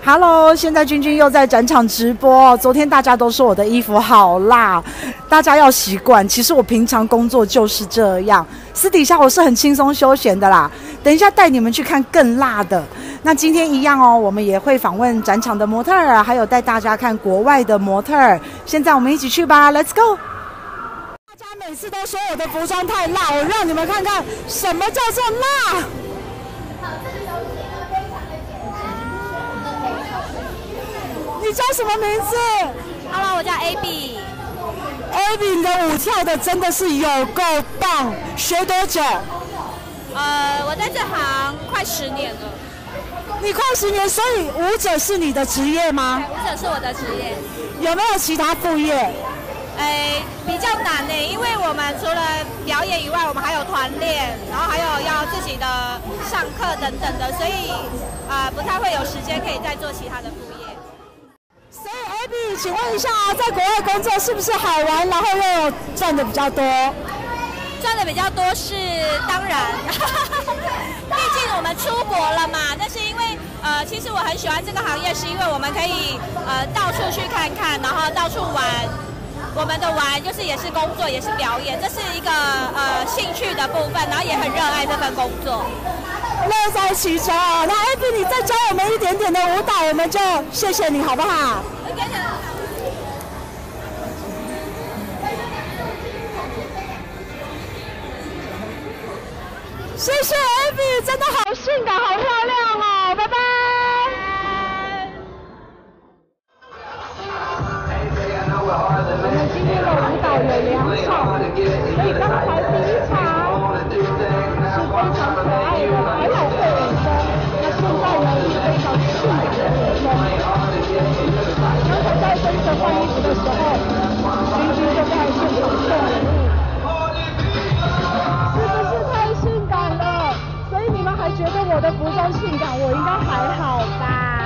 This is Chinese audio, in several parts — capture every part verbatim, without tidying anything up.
Hello， 现在君君又在展场直播。昨天大家都说我的衣服好辣，大家要习惯。其实我平常工作就是这样，私底下我是很轻松休闲的啦。等一下带你们去看更辣的。那今天一样哦，我们也会访问展场的模特儿，还有带大家看国外的模特儿。现在我们一起去吧 ，Let's go！ 大家每次都说我的服装太辣，我让你们看看什么叫做辣。你叫什么名字 ？Hello， 我叫 Abby。Abby， 你的舞跳的真的是有够棒，学多久？ 呃，我在这行快十年了。 你快十年，所以舞者是你的职业吗？ 对，舞者是我的职业。 有没有其他副业？ 哎，比较难呢，因为我们除了表演以外，我们还有团练，然后还有要自己的上课等等的，所以啊、呃，不太会有时间可以再做其他的副业。 所以 Abby， 请问一下，在国外工作是不是好玩，然后又有赚的比较多？ 赚的比较多是当然，毕竟我们出国了嘛。那是因为呃，其实我很喜欢这个行业，是因为我们可以呃到处去看看，然后到处玩。我们的玩就是也是工作，也是表演，这是一个呃兴趣的部分，然后也很热爱这份工作。 乐在其中。那 Abby， 你再教我们一点点的舞蹈，我们就谢谢你好不好？谢谢 Abby， 真的好性感，好漂亮哦！拜拜。我们今天的舞蹈有两场，所以刚才第一场是非常可爱的，还有会尾声。那现在呢是非常性感的尾声。刚才在跟着换衣服的时候，君君就在现场送礼物，是不是太性感了？所以你们还觉得我的服装性感，我应该还好吧？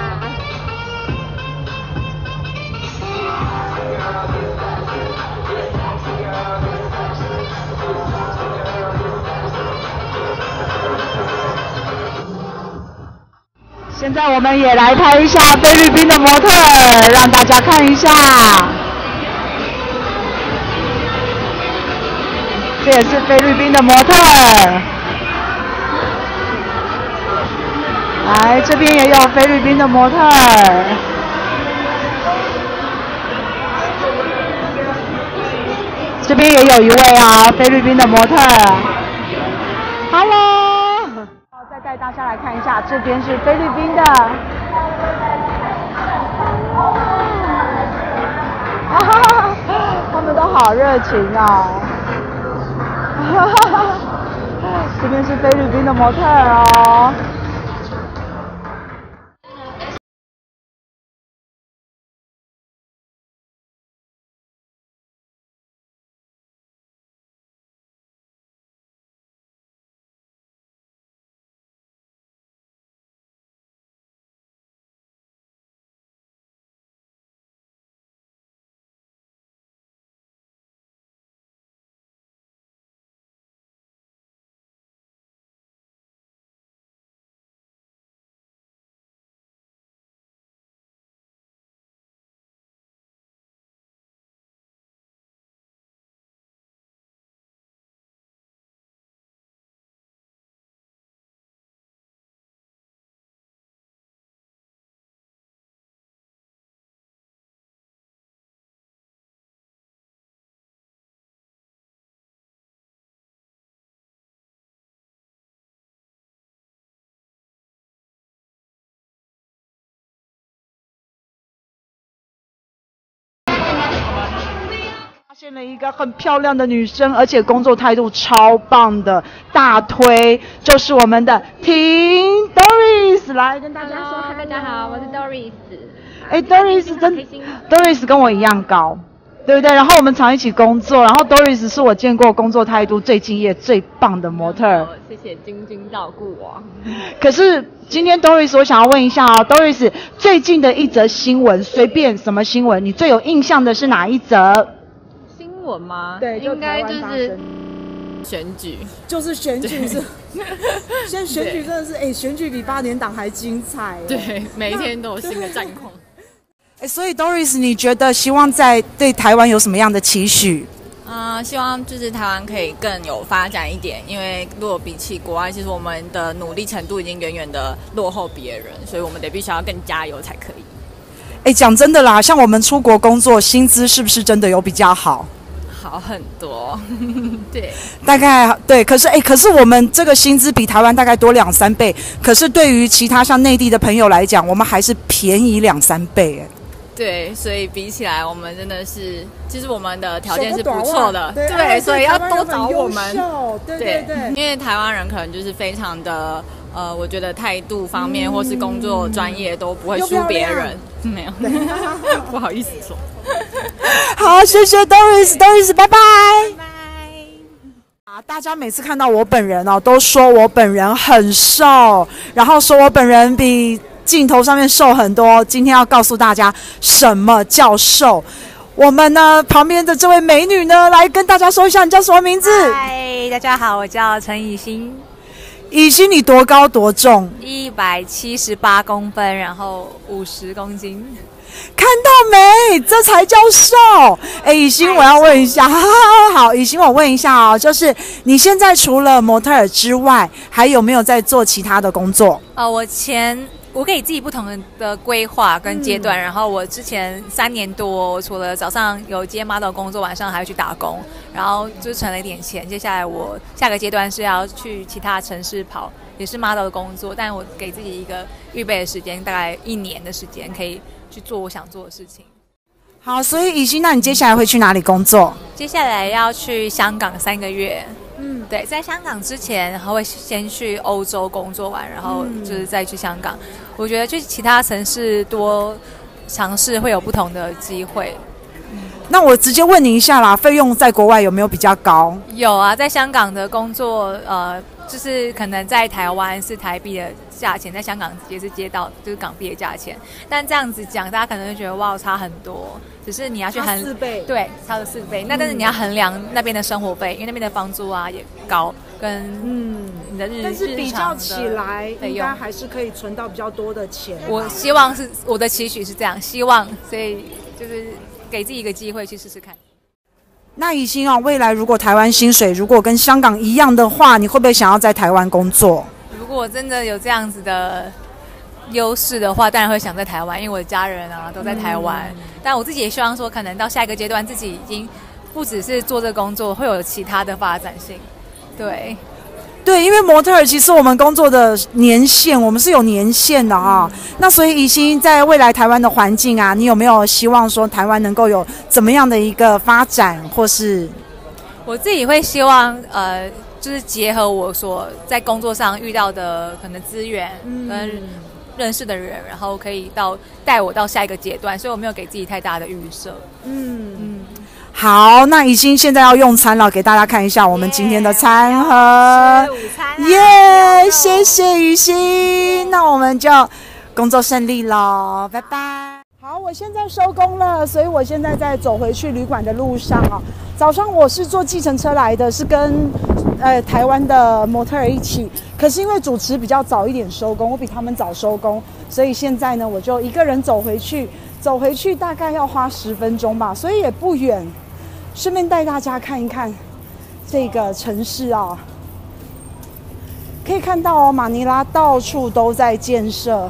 现在我们也来拍一下菲律宾的模特，让大家看一下。这也是菲律宾的模特。来，这边也有菲律宾的模特。这边也有一位啊，菲律宾的模特。Hello。再带大家来看一下，这边是菲律宾的。啊哈哈，他们都好热情哦。哈哈哈，这边是菲律宾的模特哦。发现了一个很漂亮的女生，而且工作态度超棒的，大推就是我们的婷 Doris， 来跟大家说。 Hello， 大家好，我是 Doris。 哎 ，Doris 真 ，Doris 跟我一样高，对不对？然后我们常一起工作，然后 Doris 是我见过工作态度最敬业、最棒的模特儿。 谢谢君君照顾我。 可是今天 Doris， 我想要问一下哦 ，Doris 最近的一则新闻，随便什么新闻，你最有印象的是哪一则？ 新闻吗？ 对， 应该就是选举就是选举是，现在选举真的是，哎、欸，选举比八年党还精彩。 对，每一天都有新的战况。 哎，所以 Doris， 你觉得希望在对台湾有什么样的期许？ 啊、呃，希望就是台湾可以更有发展一点，因为如果比起国外，其实我们的努力程度已经远远的落后别人，所以我们得必须要更加油才可以。 哎，讲真的啦，像我们出国工作，薪资是不是真的有比较好？ 好很多，对， 大概对，可是哎，可是我们这个薪资比台湾大概多两三倍，可是对于其他像内地的朋友来讲，我们还是便宜两三倍哎。 对，所以比起来，我们真的是，其实我们的条件是不错的，对，对所以要多找我们， 对对对， 因为台湾人可能就是非常的，呃，我觉得态度方面、嗯、或是工作专业都不会输别人，没有，不好意思说。 好，谢谢 Doris，Doris， 拜拜。 拜拜。 啊，大家每次看到我本人哦，都说我本人很瘦，然后说我本人比镜头上面瘦很多。今天要告诉大家什么叫瘦。我们呢旁边的这位美女呢，来跟大家说一下，你叫什么名字？ 嗨，大家好，我叫陈以欣。 以欣，你多高多重？ 一百七十八公分，然后五十公斤。 看到没？这才叫瘦。哎，以欣，我要问一下，好，好，以欣，我问一下哦，就是你现在除了模特儿之外，还有没有在做其他的工作？ 呃，我前我给自己不同的规划跟阶段，嗯、然后我之前三年多，我除了早上有接 model 工作，晚上还会去打工，然后就存了一点钱。接下来我下个阶段是要去其他城市跑，也是 model 的工作，但我给自己一个预备的时间，大概一年的时间可以去做我想做的事情。 好，所以以欣，那你接下来会去哪里工作？ 接下来要去香港三个月。嗯，对，在香港之前，然后会先去欧洲工作完，然后就是再去香港。嗯、我觉得去其他城市多尝试会有不同的机会。 嗯、那我直接问你一下啦，费用在国外有没有比较高？ 有啊，在香港的工作，呃，就是可能在台湾是台币的价钱，在香港也是接到就是港币的价钱。但这样子讲，大家可能会觉得哇，差很多。只是你要去衡四倍， 对，差了四倍。嗯、那但是你要衡量那边的生活费，因为那边的房租啊也高，跟嗯你的日但是比较起来，应该还是可以存到比较多的钱。 我希望是我的期许是这样，希望所以就是给自己一个机会去试试看。 那以欣啊，未来如果台湾薪水如果跟香港一样的话，你会不会想要在台湾工作？ 如果真的有这样子的优势的话，当然会想在台湾，因为我的家人啊都在台湾。嗯、但我自己也希望说，可能到下一个阶段，自己已经不只是做这个工作，会有其他的发展性。对， 对，因为模特儿其实我们工作的年限，我们是有年限的啊。嗯、那所以以欣在未来台湾的环境啊，你有没有希望说台湾能够有怎么样的一个发展，或是？ 我自己会希望呃，就是结合我所在工作上遇到的可能资源跟。嗯认识的人，然后可以到带我到下一个阶段，所以我没有给自己太大的预设。嗯嗯， 好，那以欣现在要用餐了，给大家看一下我们今天的餐盒。 Yeah, 午餐耶、yeah, 谢谢以欣，那我们就工作顺利咯，拜拜。好，我现在收工了，所以我现在在走回去旅馆的路上啊。早上我是坐计程车来的，是跟呃台湾的模特儿一起，可是因为主持比较早一点收工，我比他们早收工，所以现在呢我就一个人走回去，走回去大概要花十分钟吧，所以也不远，顺便带大家看一看这个城市啊。可以看到哦，马尼拉到处都在建设。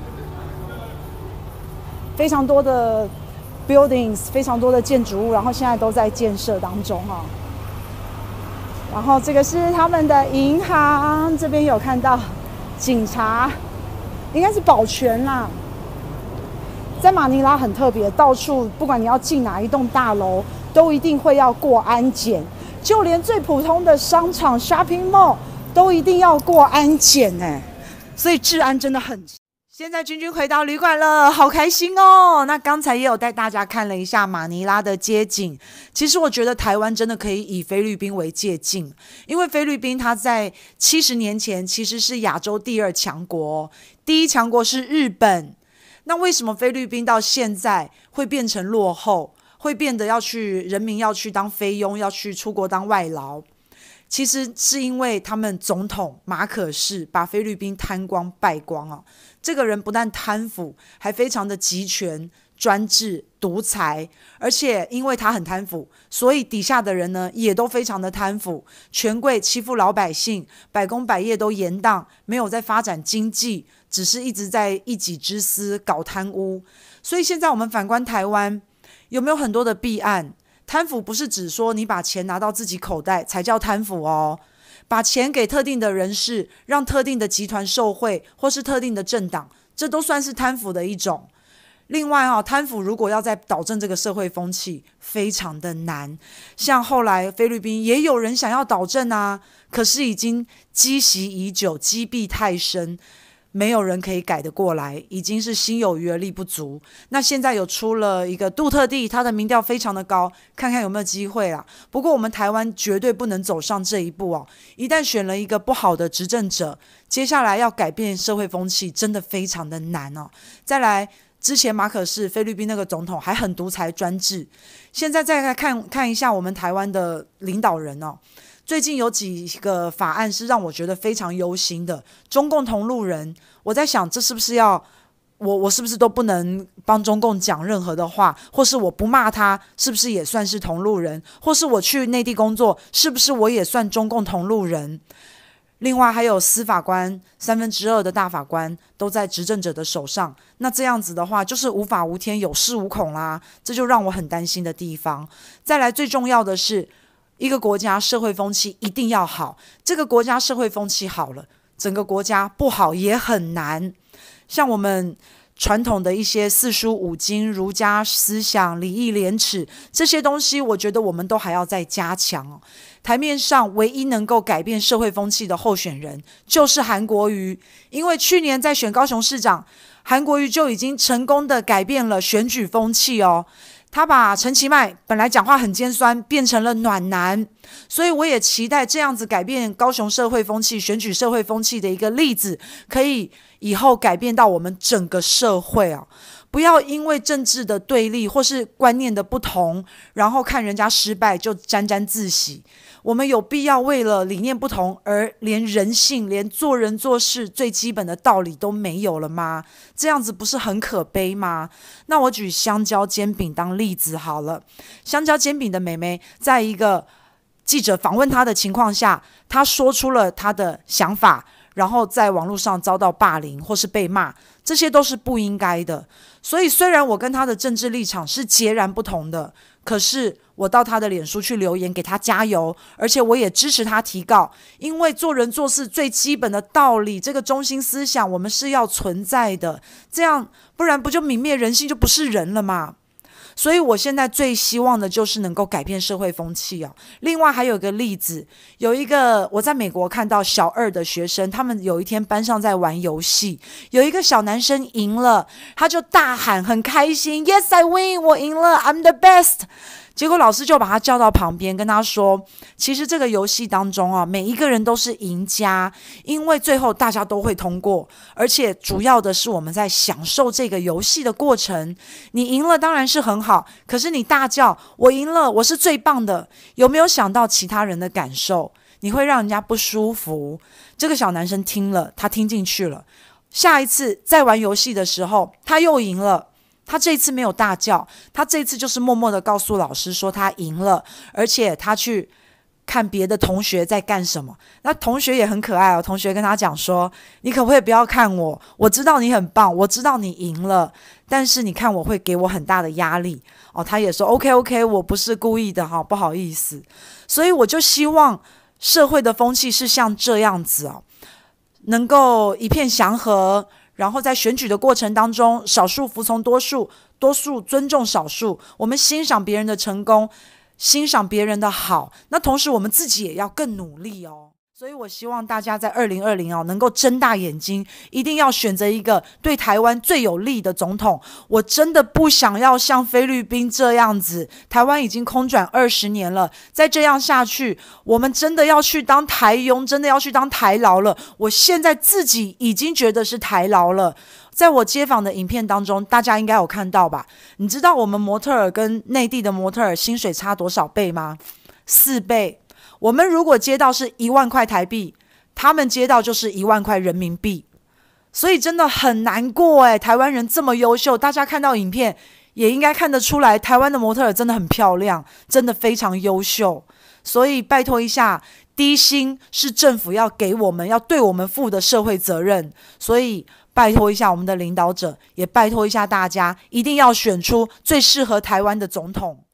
非常多的 buildings， 非常多的建筑物，然后现在都在建设当中哈、哦。然后这个是他们的银行，这边有看到警察，应该是保全啦。在马尼拉很特别，到处不管你要进哪一栋大楼，都一定会要过安检，就连最普通的商场 shopping mall 都一定要过安检哎，所以治安真的很。现在君君回到旅馆了，好开心哦！那刚才也有带大家看了一下马尼拉的街景。其实我觉得台湾真的可以以菲律宾为借鉴，因为菲律宾它在七十年前其实是亚洲第二强国，第一强国是日本。那为什么菲律宾到现在会变成落后，会变得要去人民要去当菲佣，要去出国当外劳？ 其实是因为他们总统马可仕把菲律宾贪光败光啊。这个人不但贪腐，还非常的集权、专制、独裁，而且因为他很贪腐，所以底下的人呢也都非常的贪腐，权贵欺负老百姓，百工百业都延宕，没有在发展经济，只是一直在一己之私搞贪污。所以现在我们反观台湾，有没有很多的弊案？贪腐不是只说你把钱拿到自己口袋才叫贪腐哦，把钱给特定的人士，让特定的集团受贿，或是特定的政党，这都算是贪腐的一种。另外、哦、贪腐如果要再导正这个社会风气，非常的难。像后来菲律宾也有人想要导正啊，可是已经积习已久，积弊太深，没有人可以改得过来，已经是心有余而力不足。那现在有出了一个杜特地，他的民调非常的高，看看有没有机会啦。不过我们台湾绝对不能走上这一步哦，一旦选了一个不好的执政者，接下来要改变社会风气真的非常的难哦。再来，之前马可仕菲律宾那个总统还很独裁专制，现在再来看看一下我们台湾的领导人哦。最近有几个法案是让我觉得非常忧心的，中共同路人，我在想这是不是要我我是不是都不能帮中共讲任何的话，或是我不骂他是不是也算是同路人，或是我去内地工作是不是我也算中共同路人。另外还有司法官三分之二的大法官都在执政者的手上，那这样子的话就是无法无天，有恃无恐啦，这就让我很担心的地方。再来最重要的是，一个国家社会风气一定要好，这个国家社会风气好了，整个国家不好也很难。像我们传统的一些四书五经、儒家思想、礼义廉耻这些东西，我觉得我们都还要再加强哦。台面上唯一能够改变社会风气的候选人就是韩国瑜，因为去年在选高雄市长，韩国瑜就已经成功的改变了选举风气哦。他把陈其迈本来讲话很尖酸变成了暖男，所以我也期待这样子改变高雄社会风气、选举社会风气的一个例子，可以以后改变到我们整个社会啊！不要因为政治的对立或是观念的不同，然后看人家失败就沾沾自喜。我们有必要为了理念不同而连人性、连做人做事最基本的道理都没有了吗？这样子不是很可悲吗？那我举香蕉煎饼当例子好了。香蕉煎饼的妹妹在一个记者访问她的情况下，她说出了她的想法，然后在网络上遭到霸凌或是被骂，这些都是不应该的。所以虽然我跟她的政治立场是截然不同的，可是我到她的脸书去留言给她加油，而且我也支持她提告，因为做人做事最基本的道理，这个中心思想我们是要存在的，这样不然不就泯灭人性，就不是人了嘛。所以我现在最希望的就是能够改变社会风气啊。另外还有一个例子，有一个我在美国看到小二的学生，他们有一天班上在玩游戏，有一个小男生赢了，他就大喊很开心 Yes I win， 我赢了 I'm the best。结果老师就把他叫到旁边跟他说，其实这个游戏当中啊，每一个人都是赢家，因为最后大家都会通过，而且主要的是我们在享受这个游戏的过程。你赢了当然是很好，可是你大叫我赢了，我是最棒的，有没有想到其他人的感受？你会让人家不舒服。这个小男生听了，他听进去了，下一次在玩游戏的时候他又赢了，他这一次没有大叫，他这一次就是默默的告诉老师说他赢了，而且他去看别的同学在干什么。那同学也很可爱哦，同学跟他讲说，你可不可以不要看我，我知道你很棒，我知道你赢了，但是你看我会给我很大的压力哦。他也说 OK OK， 我不是故意的哈，不好意思。所以我就希望社会的风气是像这样子哦，能够一片祥和，然后在选举的过程当中，少数服从多数，多数尊重少数，我们欣赏别人的成功，欣赏别人的好，那同时我们自己也要更努力哦。所以我希望大家在二零二零哦，能够睁大眼睛，一定要选择一个对台湾最有利的总统。我真的不想要像菲律宾这样子，台湾已经空转二十年了，再这样下去，我们真的要去当台佣，真的要去当台劳了。我现在自己已经觉得是台劳了。在我街访的影片当中，大家应该有看到吧？你知道我们模特儿跟内地的模特儿薪水差多少倍吗？四倍。 我们如果接到是一万块台币，他们接到就是一万块人民币，所以真的很难过诶，台湾人这么优秀，大家看到影片也应该看得出来，台湾的模特儿真的很漂亮，真的非常优秀。所以拜托一下，低薪是政府要给我们要对我们负的社会责任，所以拜托一下我们的领导者，也拜托一下大家，一定要选出最适合台湾的总统。